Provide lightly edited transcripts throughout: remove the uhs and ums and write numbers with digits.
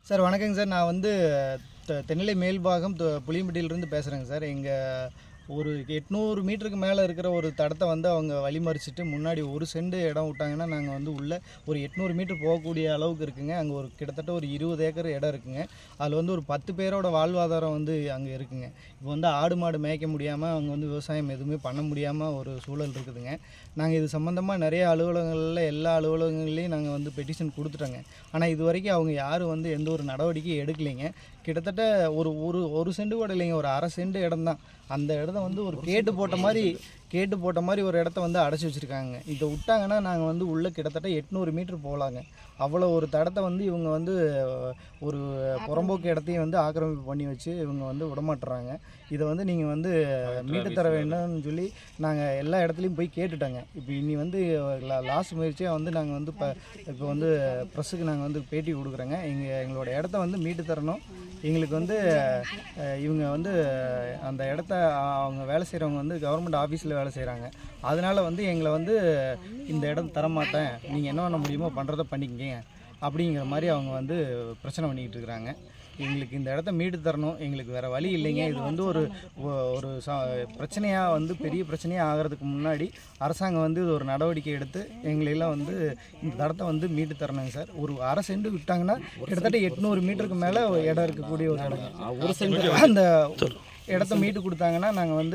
Sir வணக்கங்க sir. நான் வந்து தென்னிலை மேல்பாகம் புளியம்பட்டியிலிருந்து பேசுகிறேங்க சார். எங்கள் ஒரு 800 மீட்டருக்கு மேலே இருக்கிற ஒரு தடத்தை வந்து அவங்க வழிமறிச்சிட்டு முன்னாடி ஒரு சென்ட் இடம் விட்டாங்கன்னா நாங்கள் வந்து உள்ளே ஒரு 800 மீட்டர் போகக்கூடிய அளவுக்கு இருக்குங்க. அங்கே ஒரு கிட்டத்தட்ட ஒரு 20 ஏக்கர் இடம் இருக்குங்க. அதில் வந்து ஒரு 10 பேரோட வாழ்வாதாரம் வந்து அங்கே இருக்குங்க. இப்போ வந்து ஆடு மாடு மேய்க்க முடியாமல் அவங்க வந்து விவசாயம் எதுவுமே பண்ண முடியாமல் ஒரு சூழல் இருக்குதுங்க. நாங்கள் இது சம்மந்தமாக நிறைய அலுவலகங்களில் எல்லா அலுவலகங்கள்லேயும் நாங்கள் வந்து பெட்டிஷன் கொடுத்துட்டோங்க. ஆனால் இது வரைக்கும் அவங்க யாரும் வந்து எந்த ஒரு நடவடிக்கையும் எடுக்கலைங்க. கிட்டத்தட்ட ஒரு சென்ட் கூட இல்லைங்க, ஒரு அரை சென்ட் இடம் தான். அந்த இடத்த வந்து ஒரு கேட்டு போட்ட மாதிரி ஒரு இடத்த வந்து அடைச்சி வச்சுருக்காங்க. இதை விட்டாங்கன்னா நாங்கள் வந்து உள்ளே கிட்டத்தட்ட 800 மீட்டர் போகலாங்க. அவ்வளோ ஒரு தடத்தை வந்து இவங்க வந்து ஒரு புறம்போக்கு இடத்தையும் வந்து ஆக்கிரமிப்பு பண்ணி வச்சு இவங்க வந்து விடமாட்டுறாங்க. இதை வந்து நீங்கள் வந்து மீட்டு தர வேண்டும்னு சொல்லி நாங்கள் எல்லா இடத்துலையும் போய் கேட்டுட்டோங்க. இப்போ இனி வந்து லாஸ்ட் முயற்சியாக வந்து நாங்கள் வந்து இப்போ வந்து ப்ரெஸ்ஸுக்கு நாங்கள் வந்து பேட்டி கொடுக்குறோங்க. எங்களோட இடத்த வந்து மீட்டு தரணும். எங்களுக்கு வந்து இவங்க வந்து அந்த இடத்த அவங்க வேலை செய்கிறவங்க வந்து கவர்மெண்ட் ஆஃபீஸில் வேலை செய்கிறாங்க. அதனால் வந்து எங்களை வந்து இந்த இடம் தரமாட்டேன், நீங்கள் என்ன பண்ண முடியுமோ பண்ணுறதை பண்ணிக்கங்க அப்படிங்கிற மாதிரி அவங்க வந்து பிரச்சனை பண்ணிக்கிட்டு இருக்கிறாங்க. எங்களுக்கு இந்த இடத்த மீட்டு தரணும், எங்களுக்கு வேறு வழி இல்லைங்க. இது வந்து ஒரு பிரச்சனையாக வந்து பெரிய பிரச்சனையாக ஆகிறதுக்கு முன்னாடி அரசாங்கம் வந்து ஒரு நடவடிக்கை எடுத்து எங்களெல்லாம் வந்து இந்த இடத்த வந்து மீட்டு தரணுங்க சார். ஒரு அரை சென்ட் விட்டாங்கன்னா கிட்டத்தட்ட 800 மீட்டருக்கு மேலே இடம் இருக்கக்கூடிய ஒரு இடம். ஒரு சென்ட் அந்த இடத்த மீட்டு கொடுத்தாங்கன்னா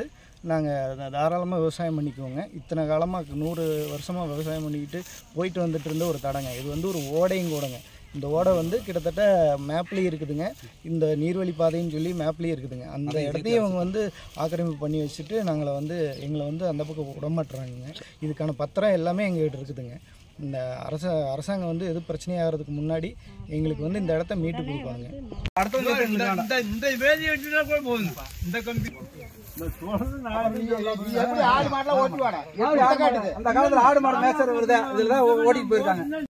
நாங்கள் தாராளமாக விவசாயம் பண்ணிக்குவோங்க. இத்தனை காலமாக 100 வருஷமாக விவசாயம் பண்ணிக்கிட்டு போயிட்டு வந்துட்டு இருந்த ஒரு தடங்க. இது வந்து ஒரு ஓடையும் கூடங்க. இந்த ஓடை வந்து கிட்டத்தட்ட மேப்லேயும் இருக்குதுங்க, இந்த நீர்வழி பாதைன்னு சொல்லி மேப்லேயும் இருக்குதுங்க. அந்த இடத்தையும் அவங்க வந்து ஆக்கிரமிப்பு பண்ணி வச்சுட்டு எங்களை வந்து அந்த பக்கம் விடமாட்டுறாங்க. இதுக்கான பத்திரம் எல்லாமே எங்கள்கிட்ட இருக்குதுங்க. இந்த அரசாங்கம் வந்து எது பிரச்சனையாகிறதுக்கு முன்னாடி எங்களுக்கு வந்து இந்த இடத்த மீட்டு கொடுப்பாங்க. அந்த காலத்துல ஆடு மாடு மேய்ச்சல் வருது, இதுல ஓட்டிட்டு போயிருக்காங்க.